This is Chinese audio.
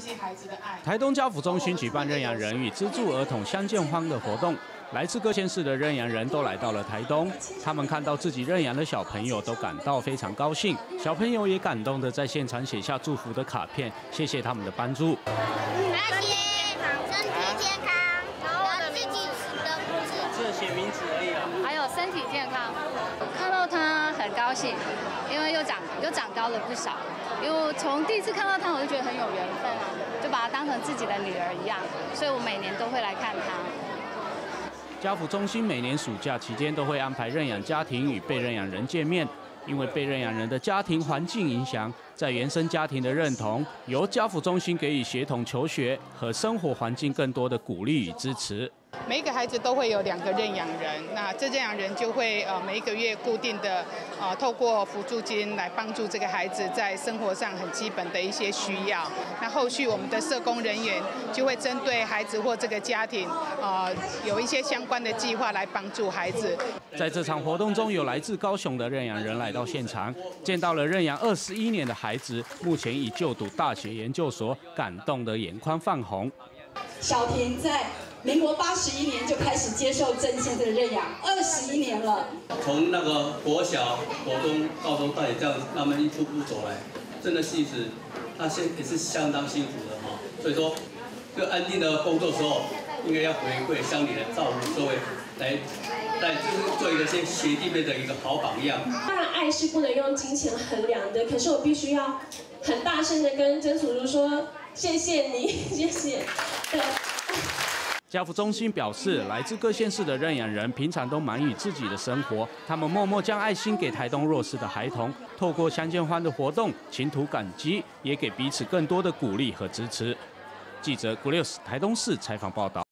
孩子的爱。 台东家福中心举办认养人与资助儿童相见欢的活动，来自各县市的认养人都来到了台东。他们看到自己认养的小朋友，都感到非常高兴。小朋友也感动的在现场写下祝福的卡片，谢谢他们的帮助。 身体健康，然后自己的名字， 只写名字而已啊。 还有身体健康，看到他很高兴，因为又长高了不少。因为从第一次看到他，我就觉得很有缘分啊，就把他当成自己的女儿一样，所以我每年都会来看他。 家福中心每年暑假期间都会安排认养家庭与被认养人见面，因为被认养人的家庭环境影响，在原生家庭的认同，由家福中心给予协同求学和生活环境更多的鼓励与支持。 每一个孩子都会有2个认养人，那这认养人就会每一个月固定的透过辅助金来帮助这个孩子在生活上很基本的一些需要。那后续我们的社工人员就会针对孩子或这个家庭有一些相关的计划来帮助孩子。 在这场活动中，有来自高雄的认养人来到现场，见到了认养21年的孩子，目前已就读大学研究所，感动得眼眶泛红。 小婷在民国81年就开始接受郑先生的认养，21年了。 从那个国小、国中、高中到底这样慢慢一步步走来，真的其实他也是相当辛苦的哈。所以说，这个安定的工作时候，应该要回馈乡里的照顾社会，来就是做一个先学弟妹的一个好榜样。 当然，爱是不能用金钱衡量的，可是我必须要很大声的跟曾叔叔说，谢谢你，谢谢。 家福中心表示，来自各县市的认养人平常都忙于自己的生活，他们默默将爱心给台东弱势的孩童，透过相见欢的活动，倾吐感激，也给彼此更多的鼓励和支持。记者古六台东市采访报道。